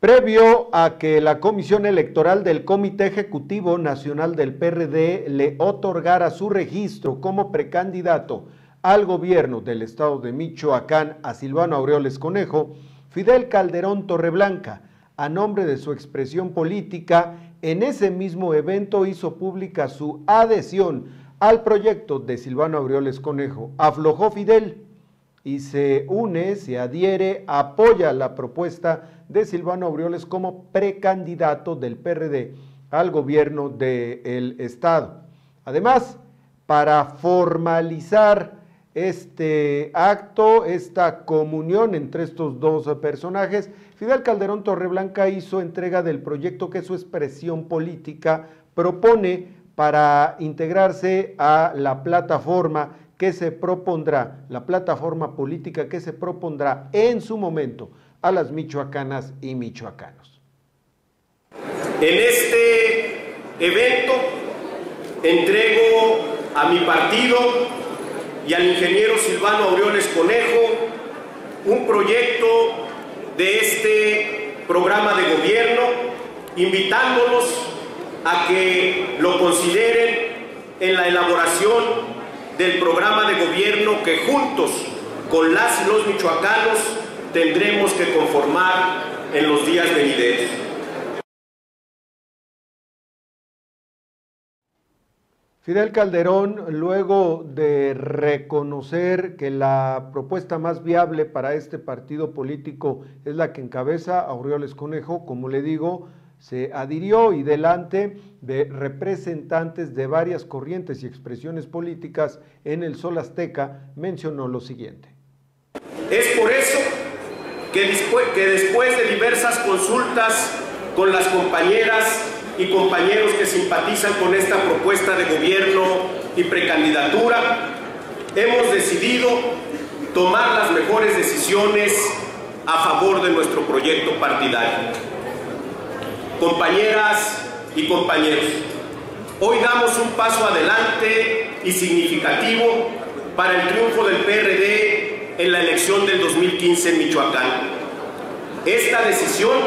Previo a que la Comisión Electoral del Comité Ejecutivo Nacional del PRD le otorgara su registro como precandidato al gobierno del estado de Michoacán a Silvano Aureoles Conejo, Fidel Calderón Torreblanca, a nombre de su expresión política, en ese mismo evento hizo pública su adhesión al proyecto de Silvano Aureoles Conejo. Aflojó Fidel y se une, se adhiere, apoya la propuesta de Silvano Aureoles como precandidato del PRD al gobierno del estado. Además, para formalizar este acto, esta comunión entre estos dos personajes, Fidel Calderón Torreblanca hizo entrega del proyecto que su expresión política propone para integrarse a la plataforma que se propondrá, la plataforma política que se propondrá en su momento a las michoacanas y michoacanos. En este evento entrego a mi partido y al ingeniero Silvano Aureoles Conejo un proyecto de este programa de gobierno, invitándolos a que lo consideren en la elaboración del programa de gobierno que juntos con las y los michoacanos tendremos que conformar en los días venideros. Fidel Calderón, luego de reconocer que la propuesta más viable para este partido político es la que encabeza Aureoles Conejo, como le digo, se adhirió y delante de representantes de varias corrientes y expresiones políticas en el Sol Azteca mencionó lo siguiente. Es por eso que después de diversas consultas con las compañeras y compañeros que simpatizan con esta propuesta de gobierno y precandidatura, hemos decidido tomar las mejores decisiones a favor de nuestro proyecto partidario. Compañeras y compañeros, hoy damos un paso adelante y significativo para el triunfo del PRD en la elección del 2015 en Michoacán. Esta decisión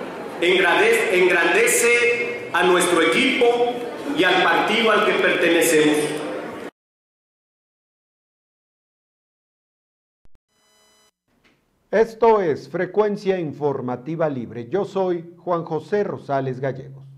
engrandece a nuestro equipo y al partido al que pertenecemos. Esto es Frecuencia Informativa Libre. Yo soy Juan José Rosales Gallegos.